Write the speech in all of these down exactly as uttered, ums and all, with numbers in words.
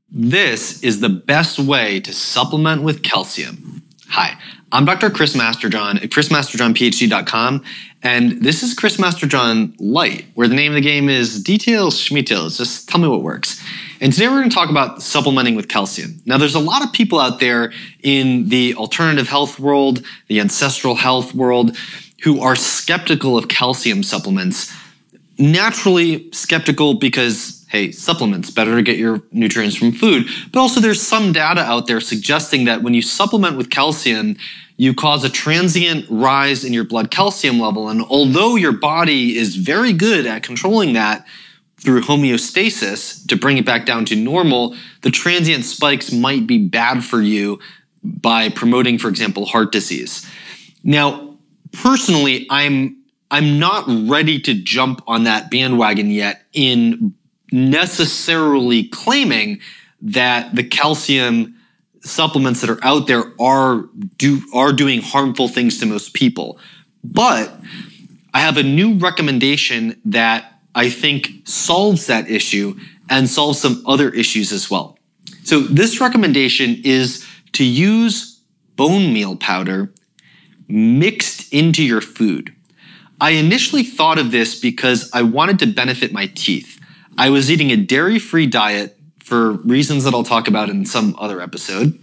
This is the best way to supplement with calcium. Hi, I'm Doctor Chris Masterjohn at chris masterjohn p h d dot com, and this is Chris Masterjohn Lite, where the name of the game is details schmeetails, just tell me what works. And today we're going to talk about supplementing with calcium. Now there's a lot of people out there in the alternative health world, the ancestral health world, who are skeptical of calcium supplements. Naturally skeptical because, hey, supplements, better to get your nutrients from food. But also there's some data out there suggesting that when you supplement with calcium, you cause a transient rise in your blood calcium level. And although your body is very good at controlling that through homeostasis to bring it back down to normal, the transient spikes might be bad for you by promoting, for example, heart disease. Now, personally, I'm I'm not ready to jump on that bandwagon yet in necessarily claiming that the calcium supplements that are out there are do are doing harmful things to most people. But I have a new recommendation that I think solves that issue and solves some other issues as well. So this recommendation is to use bone meal powder mixed into your food. I initially thought of this because I wanted to benefit my teeth. I was eating a dairy-free diet for reasons that I'll talk about in some other episode.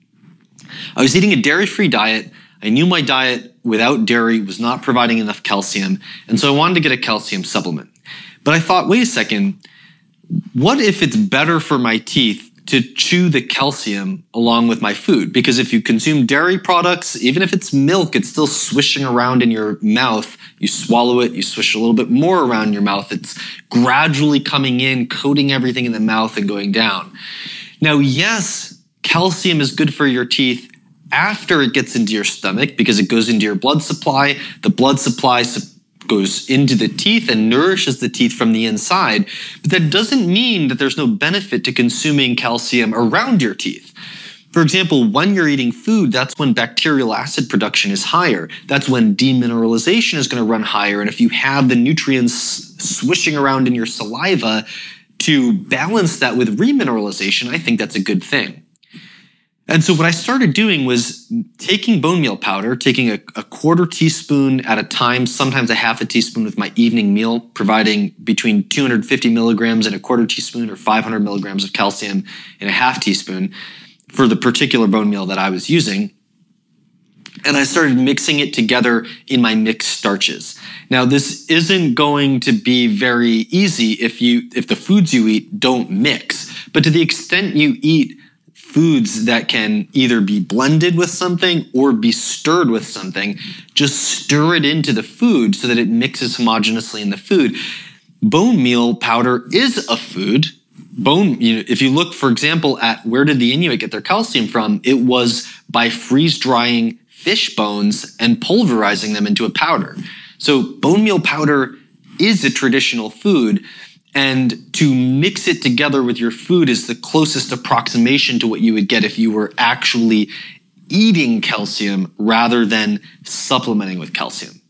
I was eating a dairy-free diet. I knew my diet without dairy was not providing enough calcium, and so I wanted to get a calcium supplement. But I thought, wait a second, what if it's better for my teeth to chew the calcium along with my food? Because if you consume dairy products, even if it's milk, it's still swishing around in your mouth. You swallow it, you swish a little bit more around your mouth. It's gradually coming in, coating everything in the mouth and going down. Now, yes, calcium is good for your teeth after it gets into your stomach because it goes into your blood supply. The blood supply goes into the teeth and nourishes the teeth from the inside. But that doesn't mean that there's no benefit to consuming calcium around your teeth. For example, when you're eating food, that's when bacterial acid production is higher. That's when demineralization is going to run higher. And if you have the nutrients swishing around in your saliva to balance that with remineralization, I think that's a good thing. And so what I started doing was taking bone meal powder, taking a, a quarter teaspoon at a time, sometimes a half a teaspoon with my evening meal, providing between two hundred fifty milligrams and a quarter teaspoon or five hundred milligrams of calcium in a half teaspoon for the particular bone meal that I was using. And I started mixing it together in my mixed starches. Now, this isn't going to be very easy if you if the foods you eat don't mix. But to the extent you eat foods that can either be blended with something or be stirred with something, just stir it into the food so that it mixes homogeneously in the food. Bone meal powder is a food. Bone, you know, if you look, for example, at where did the Inuit get their calcium from, it was by freeze-drying fish bones and pulverizing them into a powder. So bone meal powder is a traditional food. And to mix it together with your food is the closest approximation to what you would get if you were actually eating calcium rather than supplementing with calcium.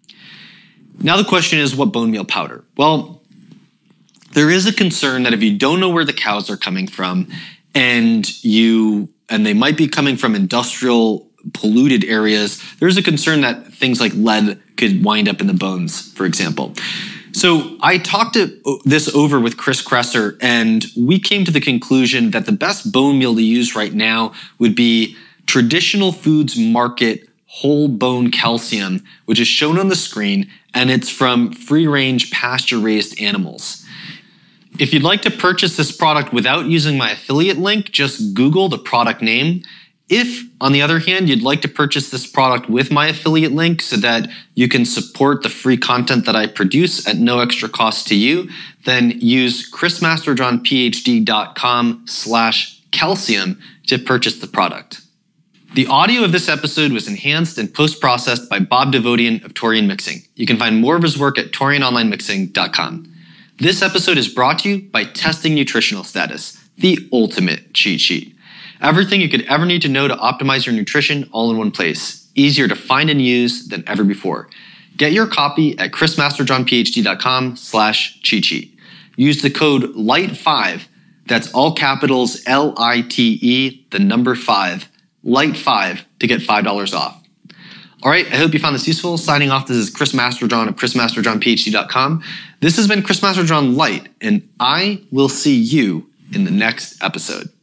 Now the question is, what bone meal powder? Well, there is a concern that if you don't know where the cows are coming from and you and they might be coming from industrial polluted areas, there's a concern that things like lead could wind up in the bones, for example. So I talked this over with Chris Kresser, and we came to the conclusion that the best bone meal to use right now would be Traditional Foods Market Whole Bone Calcium, which is shown on the screen, and it's from free-range pasture-raised animals. If you'd like to purchase this product without using my affiliate link, just Google the product name. If, on the other hand, you'd like to purchase this product with my affiliate link so that you can support the free content that I produce at no extra cost to you, then use chris masterjohn p h d dot com slash calcium to purchase the product. The audio of this episode was enhanced and post-processed by Bob Devodian of Torian Mixing. You can find more of his work at torian online mixing dot com. This episode is brought to you by Testing Nutritional Status, the ultimate cheat sheet. Everything you could ever need to know to optimize your nutrition all in one place. Easier to find and use than ever before. Get your copy at chris masterjohn p h d dot com slash cheat sheet. Use the code L I T E five That's all capitals L I T E, the number five, Lite five, to get five dollars off. All right, I hope you found this useful. Signing off, this is Chris Masterjohn of Chris Masterjohn P H D dot com. This has been Chris Masterjohn Lite, and I will see you in the next episode.